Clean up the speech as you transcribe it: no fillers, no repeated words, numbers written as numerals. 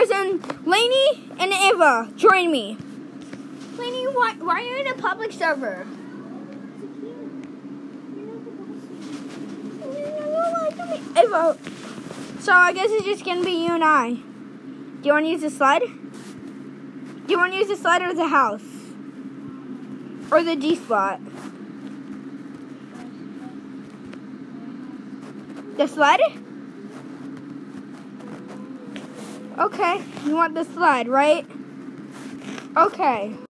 players, and Lainey and Ava, join me. Lainey, why are you in a public server? Ava, so I guess it's just gonna be you and I. Do you want to use the slide? Do you want to use the slide or the house? Or the D spot? The slide? Okay, you want the slide, right? Okay.